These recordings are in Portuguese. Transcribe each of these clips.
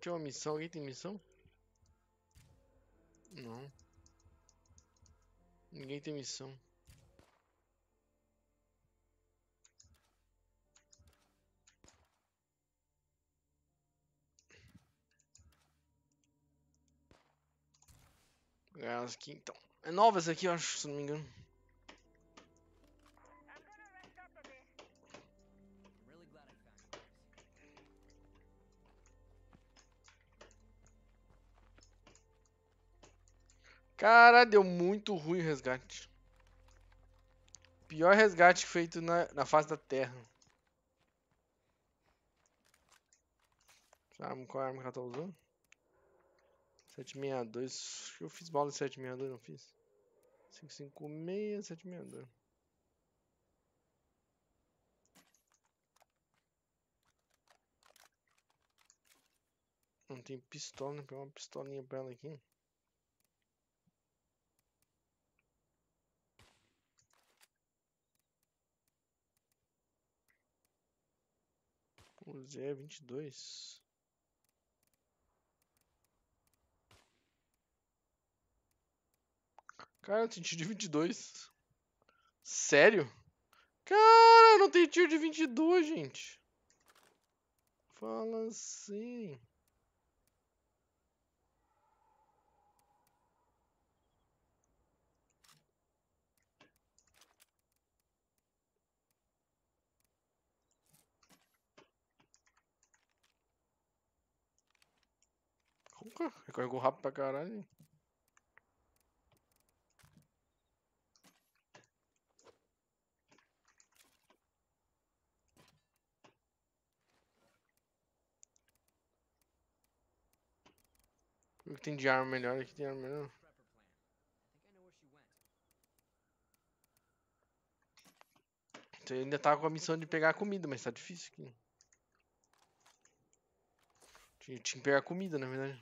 Tinha uma missão. Alguém tem missão? Não. Ninguém tem missão. Vou ganhar elas aqui então. É nova essa aqui, eu acho, se não me engano. Cara, deu muito ruim o resgate. Pior resgate feito na face da Terra. Qual arma que ela tá usando? 762. Acho que eu fiz bala de 762, não fiz? 556, 762. Não tem pistola, né? Vou pegar uma pistolinha pra ela aqui. O Zé 22. Cara, tem tiro de 22. Sério? Cara, não tem tiro de 22, gente. Fala assim. Recarregou rápido pra caralho. O que tem de arma melhor aqui? Tem arma melhor. Você ainda tá com a missão de pegar comida, mas tá difícil aqui. Tinha que pegar comida, na verdade.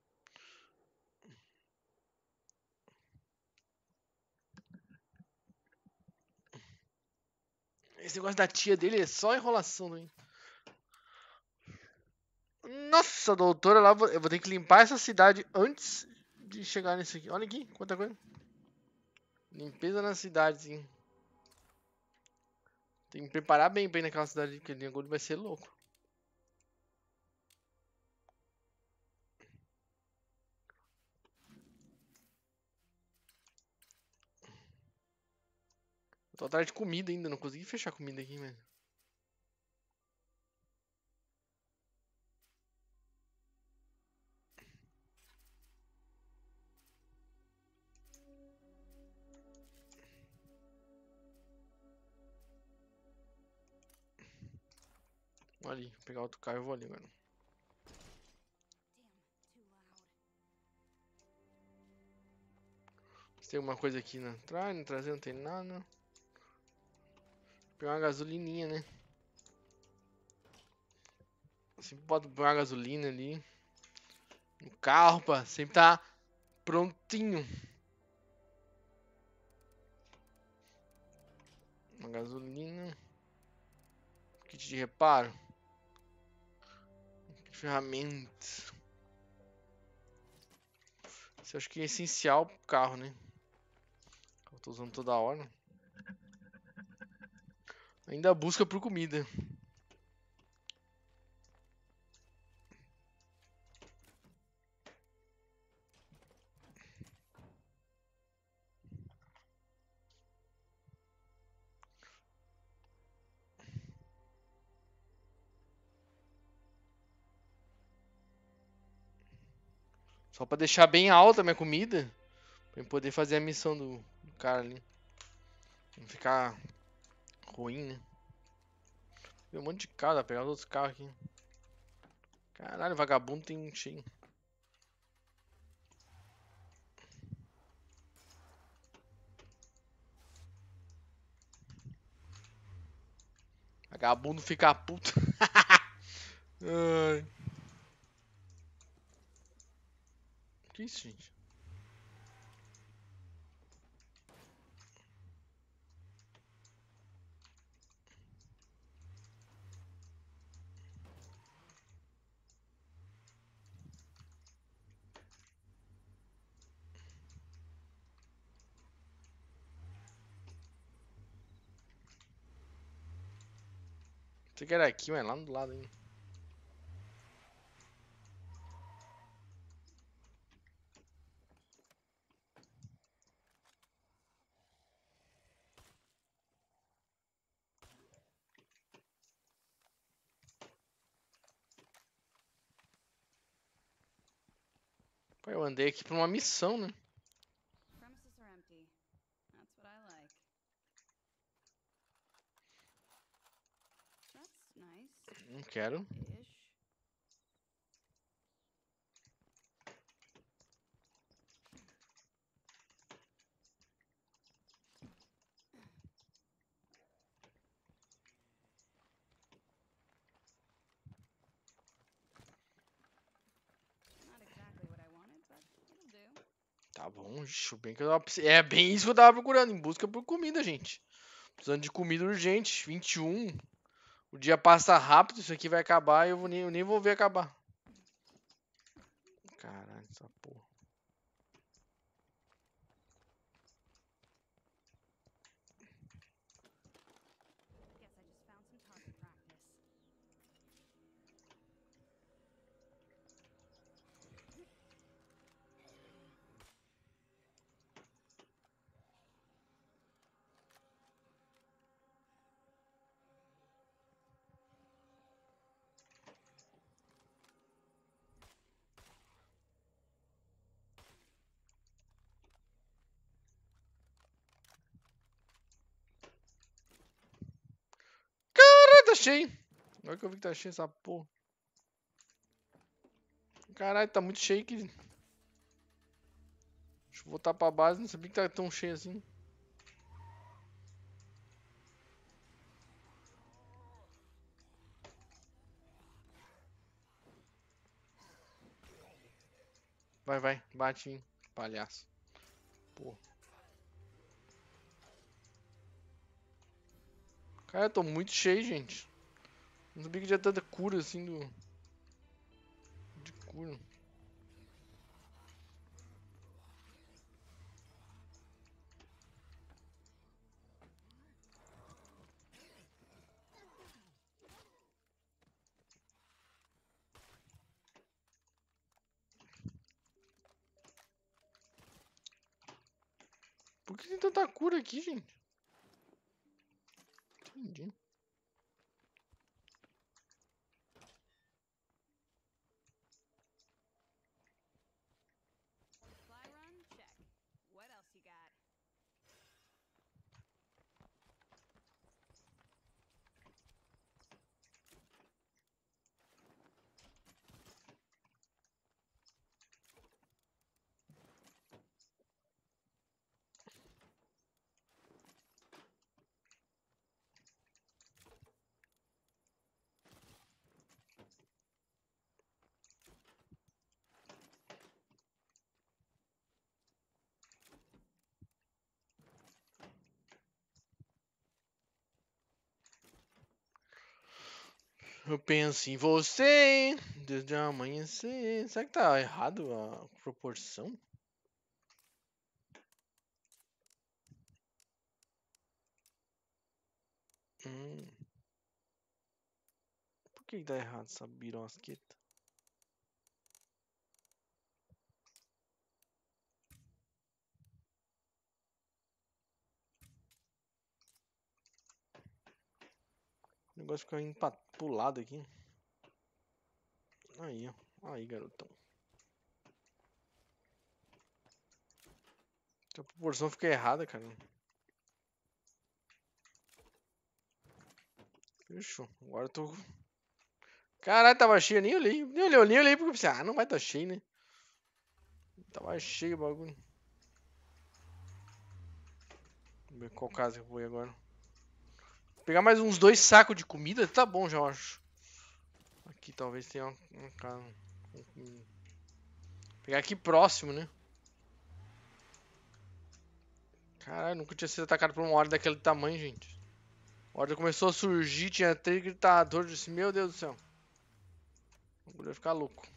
Esse negócio da tia dele é só enrolação também. Nossa, doutora, lá eu vou ter que limpar essa cidade antes de chegar nesse aqui. Olha aqui, quanta coisa. Limpeza na cidade, sim. Tem que preparar bem pra ir naquela cidade, porque o negócio vai ser louco. Eu tô atrás de comida ainda, não consegui fechar comida aqui, velho. Vou ali, pegar outro carro e vou ali agora. Se tem alguma coisa aqui na trás, na traseira não tem nada. Vou pegar uma gasolininha, né? Sempre pode pôr uma gasolina ali. No carro, pá. Sempre tá prontinho. Uma gasolina. Kit de reparo. Kit de ferramentas. Isso eu acho que é essencial pro carro, né? Eu tô usando toda hora. Ainda busca por comida. Só pra deixar bem alta a minha comida. Pra eu poder fazer a missão do cara ali. Não ficar ruim, né? Tem um monte de carro, dá pra pegar os outros carros aqui. Caralho, vagabundo tem cheio. Vagabundo fica puto. Ai. Que isso, gente? Você que era aqui, mas lá do lado ainda. Pô, eu andei aqui pra uma missão, né? Premises are empty. That's what I like. That's nice. Não quero. Ish. Not exactly what I wanted, but it'll do. Tá bom, ixi, bem que eu tava é bem isso que eu tava procurando, em busca por comida, gente. Precisando de comida urgente. 21. O dia passa rápido, isso aqui vai acabar e eu nem vou ver acabar. Caralho, essa porra. Guess I just found some target practice. Caralho, tá cheio. Agora que eu vi que tá cheio essa porra. Caralho, tá muito cheio que. Deixa eu voltar pra base, não sabia que tá tão cheio assim. Vai, vai, bate em palhaço. Porra. Cara, eu tô muito cheio, gente. Não sabia que tinha tanta cura assim do. De cura. Por que tem tanta cura aqui, gente? Entendi. Supply run? Check. What else you got? Eu penso em você desde o amanhecer. Será que tá errado a proporção? Hum, por que dá errado essa birosqueta? O negócio fica indo pro lado aqui. Aí, ó. Aí, garotão. A proporção fica errada, cara. Fechou. Agora eu tô. Caralho, tava cheio, eu nem olhei. Nem olhei porque eu pensei, ah, não vai tá cheio, né? Tava cheio o bagulho. Vamos ver qual casa que eu vou ir agora. Pegar mais uns 2 sacos de comida, tá bom já, eu acho. Aqui talvez tenha uma casa com comida. Pegar aqui próximo, né? Caralho, nunca tinha sido atacado por uma horda daquele tamanho, gente. A horda começou a surgir, tinha 3 gritadores. Disse, meu Deus do céu. O bagulho vai ficar louco.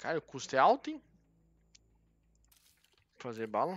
Cara, o custo é alto, hein? Fazer bala.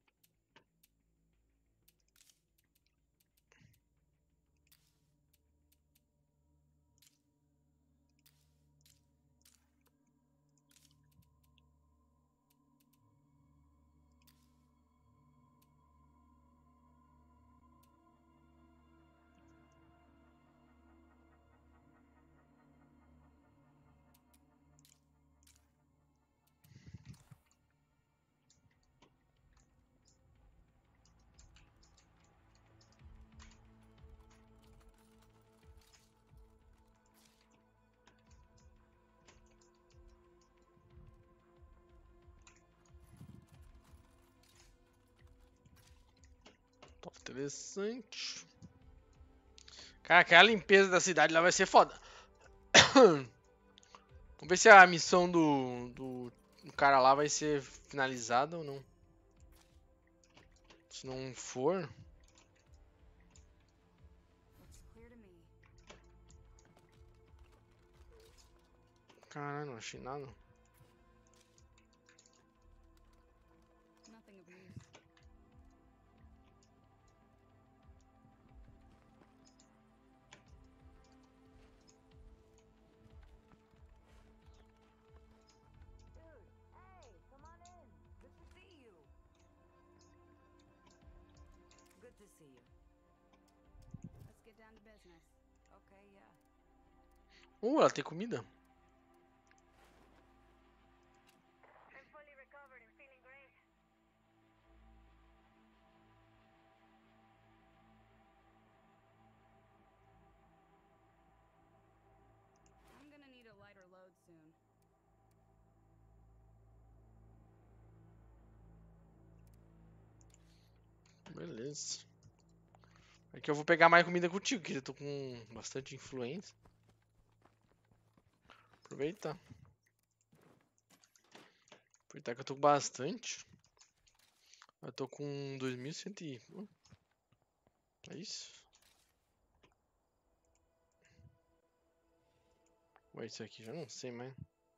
Top, interessante. Cara, aquela limpeza da cidade lá vai ser foda. Vamos ver se a missão do cara lá vai ser finalizada ou não. Se não for... Looks clear to me. Caralho, não achei nada. Nothing of use. Dude, hey, come on in. Good to see you. Good to see you. Let's get down to business. Okay, yeah. Ela tem comida? I'm fully recovered and feeling great. I'm gonna need a lighter load soon. Beleza. Aqui eu vou pegar mais comida contigo, que eu tô com bastante influência. Aproveitar. Aproveitar que eu tô com bastante. Eu tô com 2100 e... É isso? Ou é isso aqui? Já não sei mais.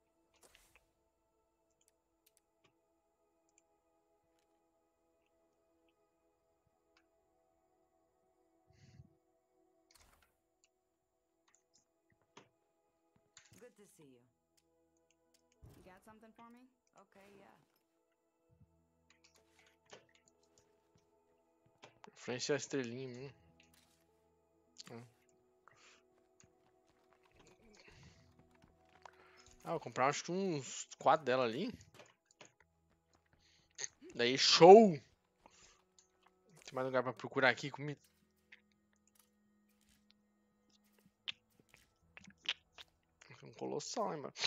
Good to see you. You got something for me? Okay, yeah. Influência estrelinha mesmo. Ah, vou comprar acho que uns 4 dela ali. Daí, show! Tem mais lugar pra procurar aqui comida. Um colossal, hein, mano.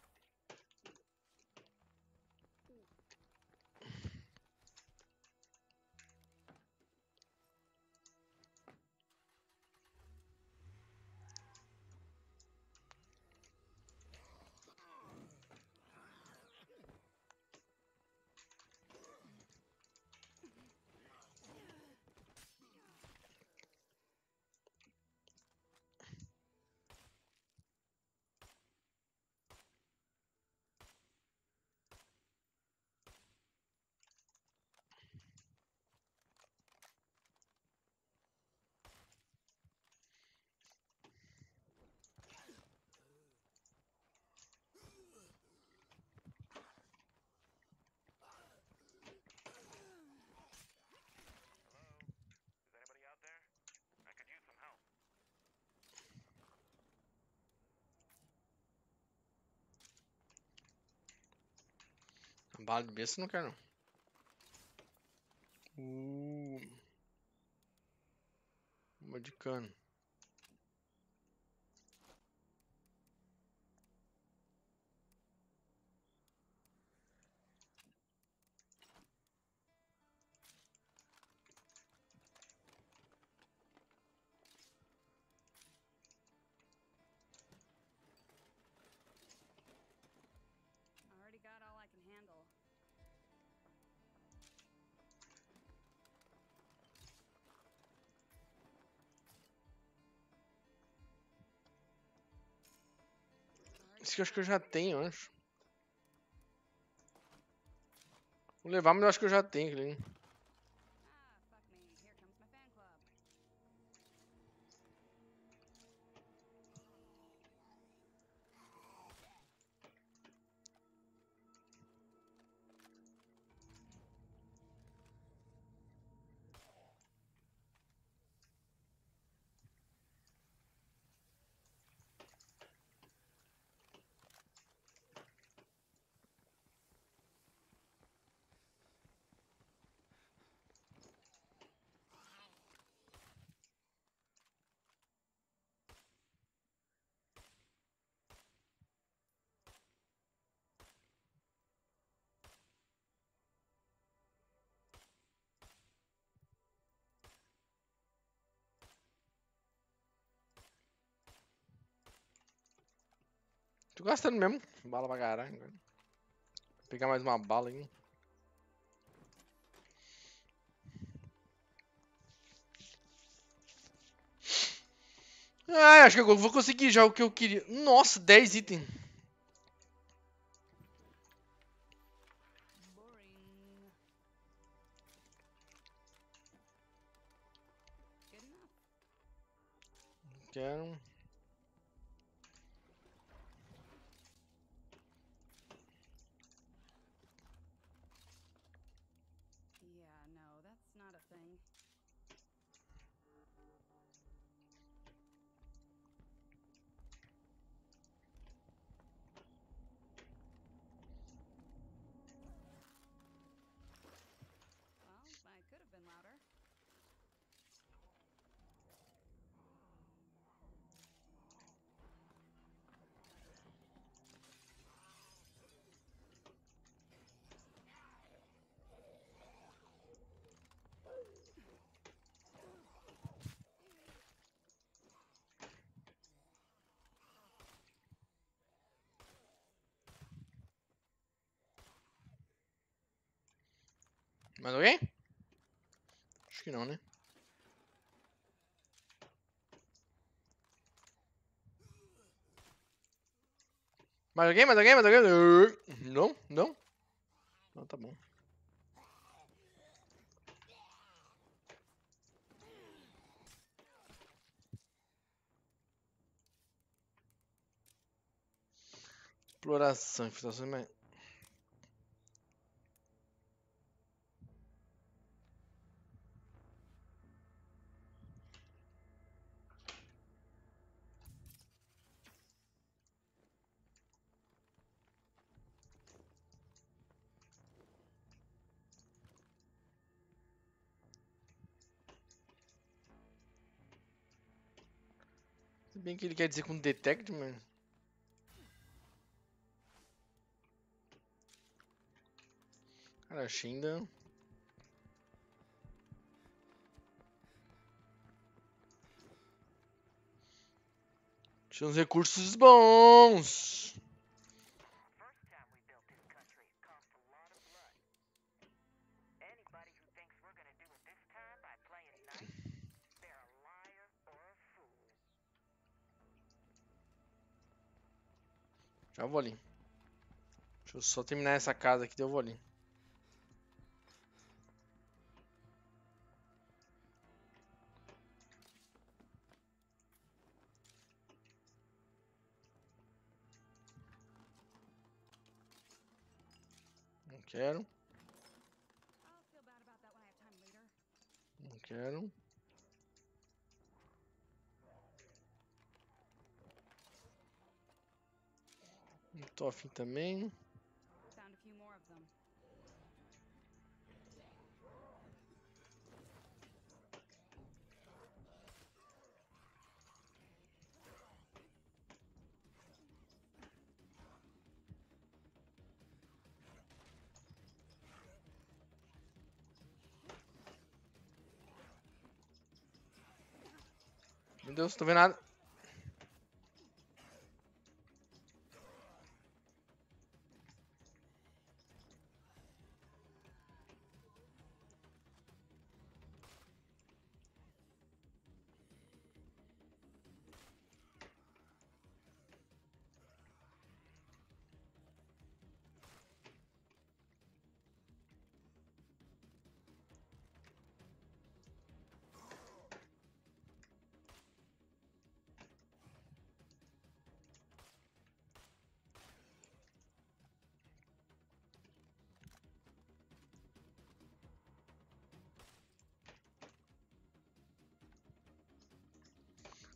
Is anybody out there? I could use some help. Bala de besta eu não quero, não. Uma de cano. I already got all I can handle. Isso que eu acho que eu já tenho, eu acho. Vou levar, mas eu acho que eu já tenho, Clean. Ah, fuck me. Here comes my fan club. Tô gastando mesmo. Bala pra caralho. Vou pegar mais uma bala aí. Ah, acho que eu vou conseguir já o que eu queria. Nossa, 10 itens. Boring. Good enough. Quero. Yeah, no, that's not a thing. Well, I could have been louder. Mais alguém? Acho que não, né? Mais alguém? Mais alguém? Mais alguém? Não? Não? Não, tá bom. Exploração, infiltração, mas... Se bem que ele quer dizer com detect, mas... Cara, achei ainda... Tinha uns recursos bons. First time we built this country, it cost a lot of blood. Anybody who thinks we're gonna do it this time by playing nice, they're a liar or a fool. Já vou ali. Deixa eu só terminar essa casa aqui, daí eu vou ali. Não quero. I'll feel bad about that when I have time later. Não quero. Não tô afim também. Found a few more of them. Meu Deus, tô vendo nada.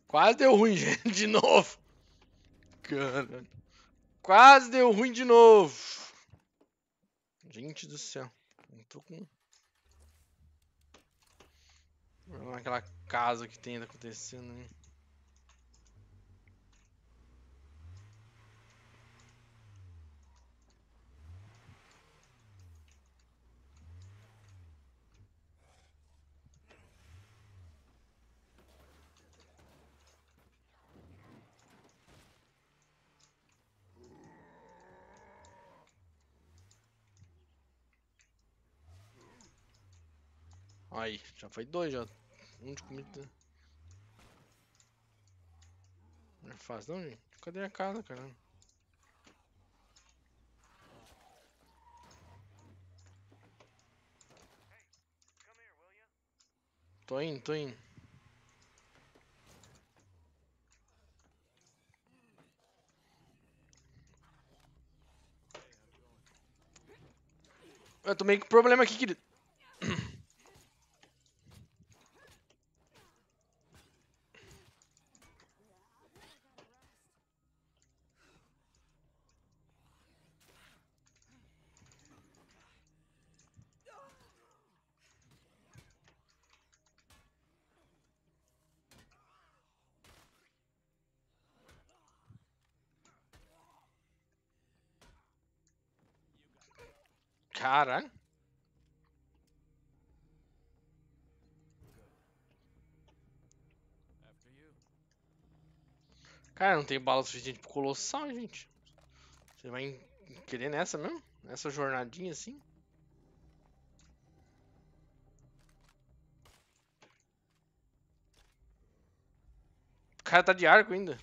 Quase deu ruim, gente, de novo. Cara. Quase deu ruim de novo. Gente do céu. Não tô com... Naquela casa que tem acontecendo, né? Aí, já foi 2 já. Um de comida. Não é fácil não, gente. Cadê a casa, cara? Come here, will ya? Tô indo, tô indo. Eu tô meio com problema aqui, querido. Caralho. After you. Cara, não tem bala suficiente pro colossal, gente. Você vai querer nessa mesmo? Nessa jornadinha assim? O cara tá de arco ainda.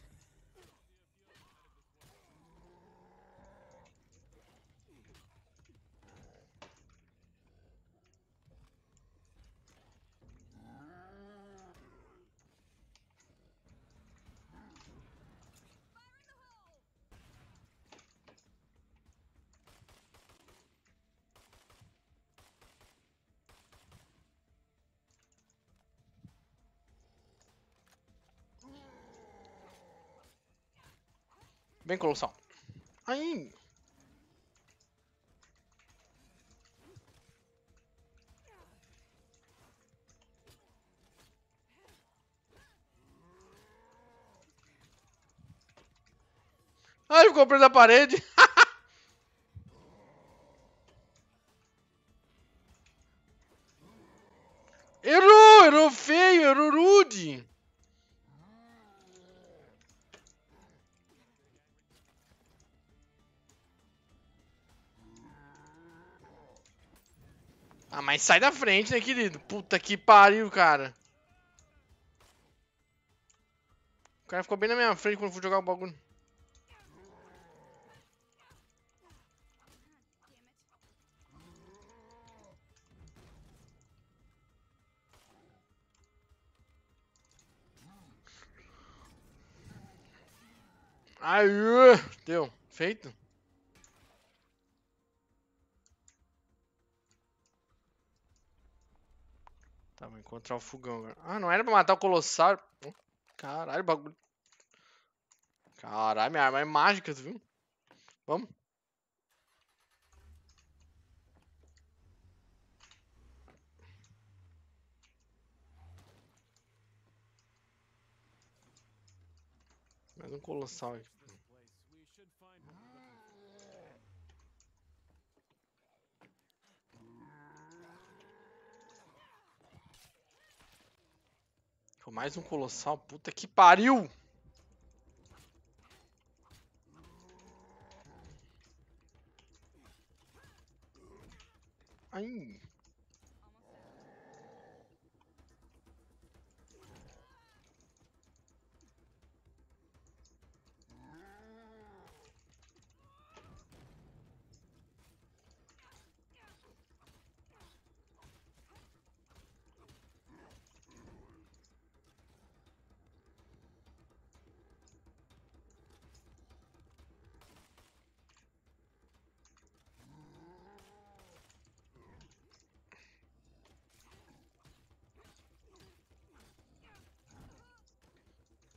Vem, colossal. Aí. Ai, ficou preso na parede. Errou, errou feio, errou rude. Ah, mas sai da frente, né, querido? Puta que pariu, cara. O cara ficou bem na minha frente quando eu fui jogar o bagulho. Aí, deu. Feito. Tá, vou encontrar o fogão agora. Ah, não era pra matar o colossal. Caralho, bagulho. Caralho, minha arma é mágica, tu viu? Vamos. Mais um colossal aqui. This place. We should find what we're looking Pô, mais um colossal. Puta que pariu. Ai.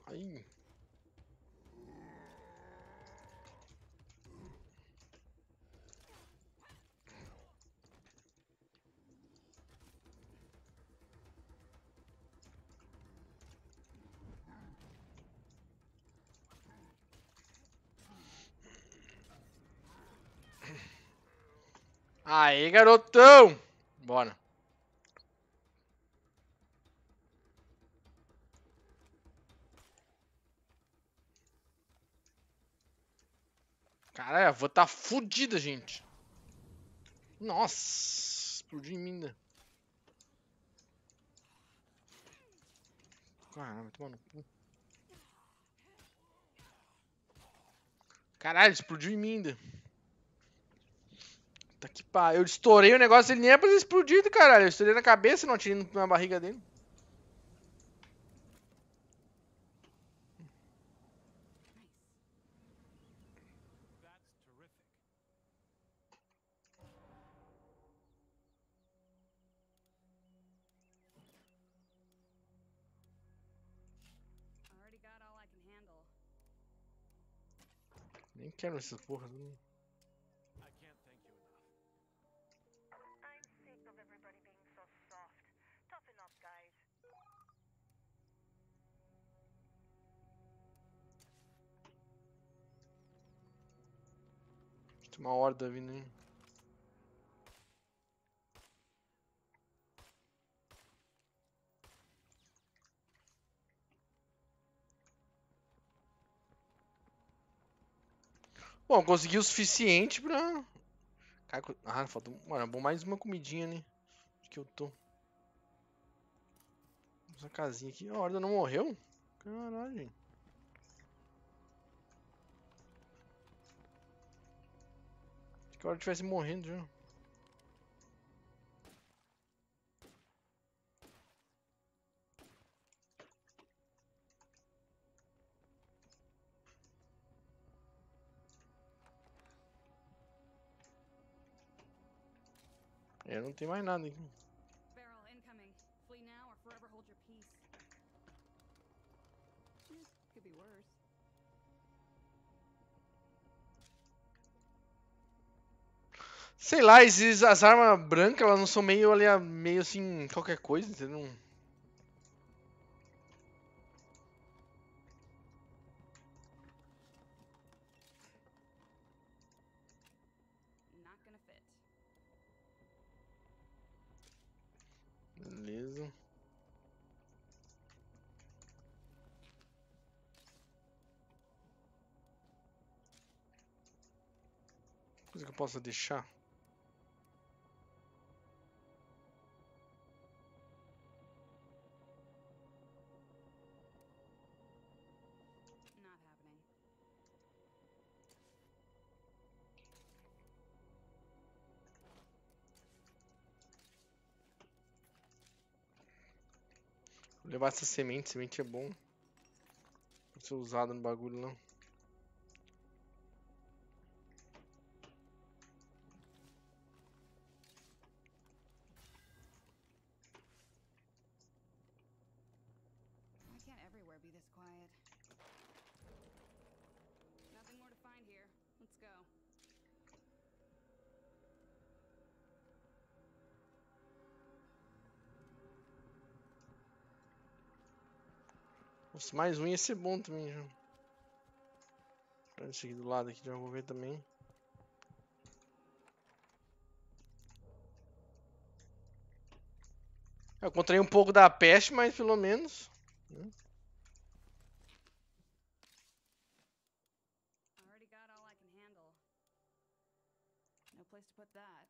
Aí. Aê, garotão! Bora. Caralho, a van tá fudida, gente. Nossa, explodiu em mim ainda. Caralho, vai tomar no cu. Caralho, explodiu em mim ainda. Tá que pá. Eu estourei o negócio, ele nem é pra ter explodido, caralho. Eu estourei na cabeça, não atirei na barriga dele. Already got all I can handle. Nem quero essas porras. I can't thank you enough. I'm sick of everybody being so soft. Toughen up, guys. Tem uma horda vindo aí. Bom, consegui o suficiente pra... Ah, falta... Mano, é bom mais uma comidinha, né? Acho que eu tô... Essa casinha aqui. A horda não morreu? Caralho, gente. Acho que a horda tivesse morrendo já. É, não tem mais nada aqui. Barrel incoming. Flee now or forever hold your peace. Could be worse. Sei lá, as armas brancas, elas não são meio ali, meio assim, qualquer coisa, entendeu? Not gonna fit. Beleza. Coisa que eu possa deixar. Not happening. Vou levar essa semente, semente é bom. Pra ser usado no bagulho, não. Why can't everywhere be this quiet? Nothing more to find here. Let's go. Nossa, mais um ia ser bom também, já. Esse aqui do lado aqui, já vou ver também. Eu encontrei um pouco da peste, mas pelo menos. Already got all I can handle. No place to put that.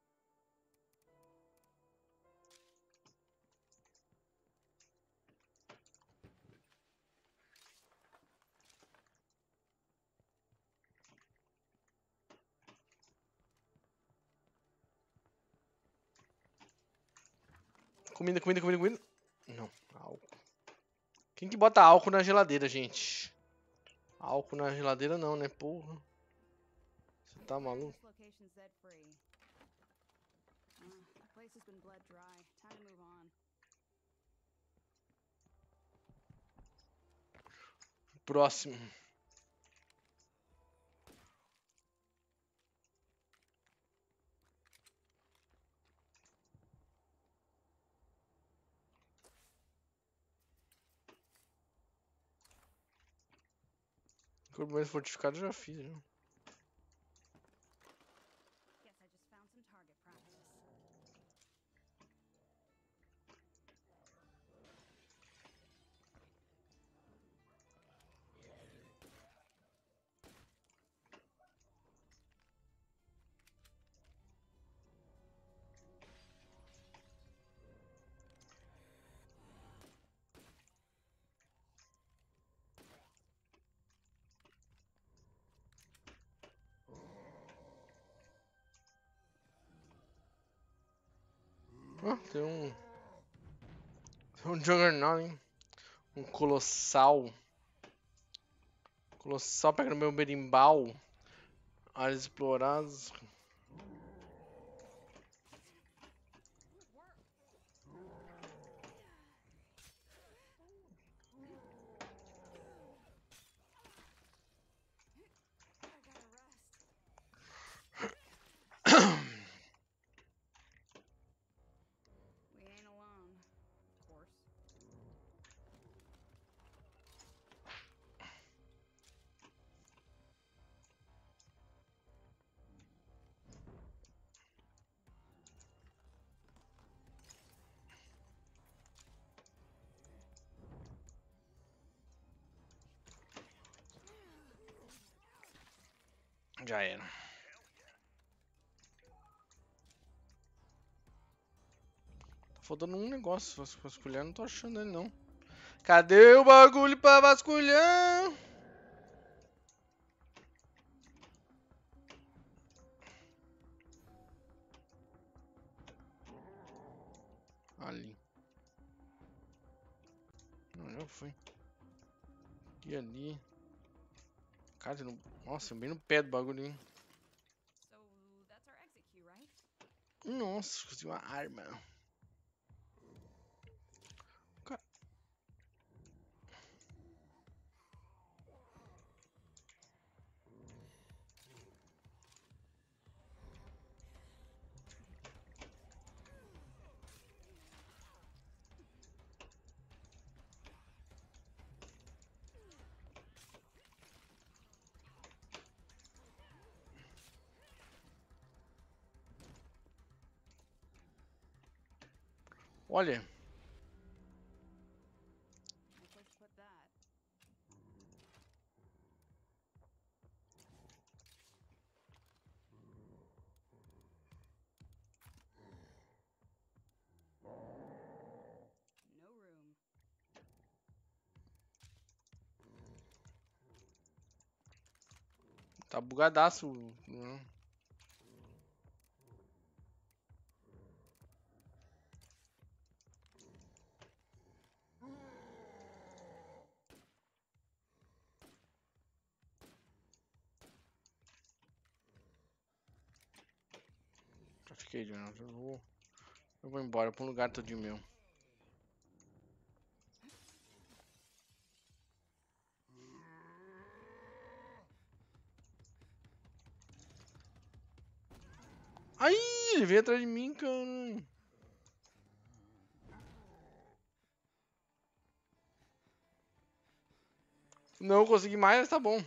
Comida, comida, comida, comida. Não, álcool. Quem que bota álcool na geladeira, gente? Álcool na geladeira não, né? Porra. Você tá maluco? This location's Zed free. The place has been bled dry. Time to move on. próximo. Corpo mais fortificado eu já fiz, né? Guess I just found some target practice. Ah, tem um. Tem um Juggernaut, hein? Um Colossal. Colossal pega no meu berimbau. Áreas exploradas. I gotta rest. We ain't alone, of course. Já era. Tá faltando um negócio pra vasculhar, não tô achando ele não. Cadê o bagulho pra vasculhar? Ali. Não, já foi. E ali. Cara, tem no... Nossa, bem no pé do bagulho, hein? So that's our exit key, right? Nossa, consegui uma arma. Ca- Olha. Nice place to put that. No room. Tá bugadaço. Já fiquei, já. Eu vou embora pra um lugar todinho meu. Ai, ele veio atrás de mim, cara. Não consegui mais, mas tá bom.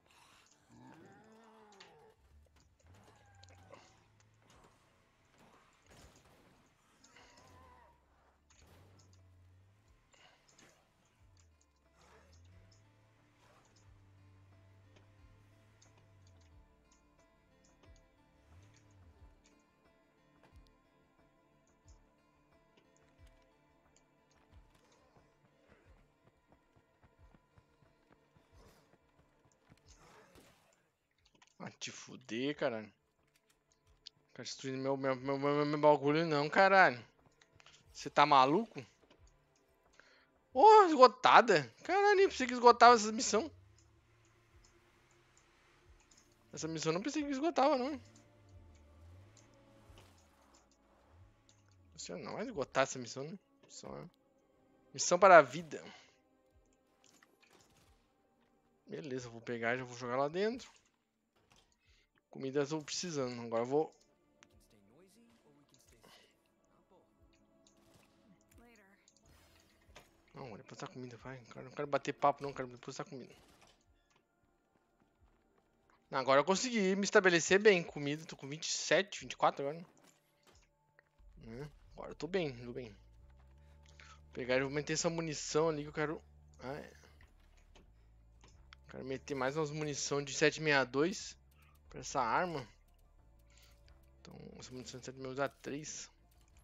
Ah, te fuder, caralho. Tá destruindo meu bagulho não, caralho. Você tá maluco? Porra, esgotada. Caralho, nem pensei que esgotava essa missão. Essa missão não pensei que esgotava, não. Você não vai esgotar essa missão, né? Missão para a vida. Beleza, vou pegar e já vou jogar lá dentro. Comida eu tô precisando. Agora eu vou. Later. Não, vou depositar comida, vai. Não quero bater papo, não. Quero depositar comida. Agora eu consegui me estabelecer bem. Comida, tô com 27, 24 agora. Agora eu tô bem, tô bem. Vou pegar e vou meter essa munição ali que eu quero. Ah, é. Quero meter mais umas munição de 762 pra essa arma. Então, essa munição de 762 dá 3.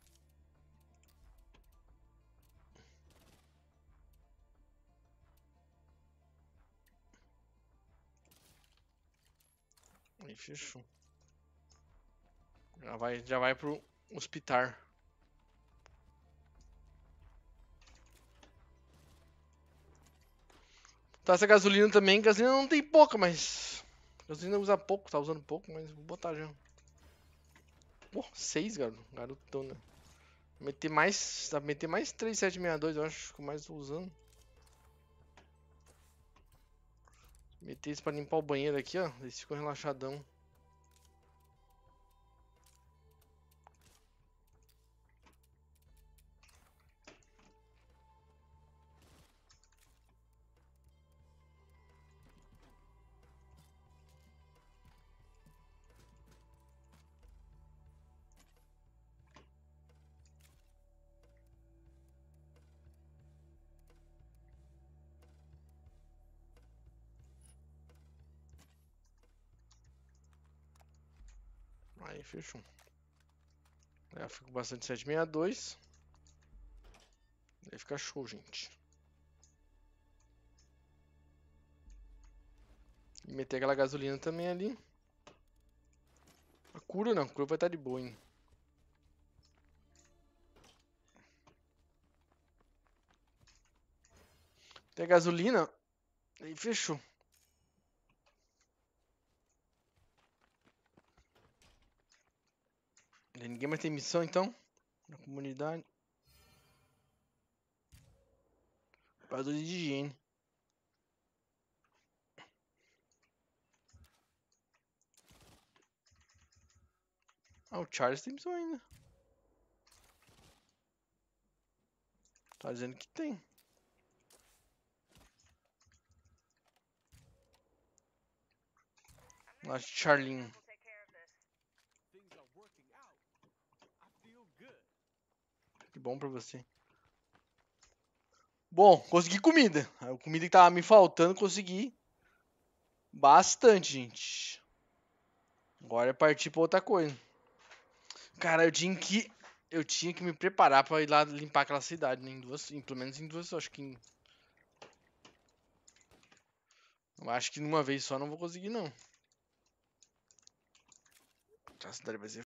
Aí, fechou. Já vai pro hospital. Tá, essa gasolina também. Gasolina não tem pouca, mas. Gasolina usa pouco, tá usando pouco, mas vou botar já. Pô, 6, garoto. Garotona. Meter mais. Dá pra meter mais 3762, eu acho que eu mais tô usando. Meter isso pra limpar o banheiro aqui, ó. Eles ficam relaxadão. Aí, fechou. Aí fica com bastante 762. Aí fica show, gente. E meter aquela gasolina também ali. A cura não, a cura vai estar de boa, hein. Tem a gasolina. Aí fechou. Ninguém mais tem missão então? Na comunidade. Padrão de higiene. Ah, o Charles tem missão ainda. Tá dizendo que tem. Lá, Charlene. We'll take care of this. Things are working out. I feel good. Que bom pra você. Bom, consegui comida. A comida que tava me faltando, consegui. Bastante, gente. Agora é partir pra outra coisa. Cara, eu tinha que me preparar pra ir lá limpar aquela cidade, né? Pelo menos em duas, acho que eu acho que numa vez só não vou conseguir não. A cidade vai ser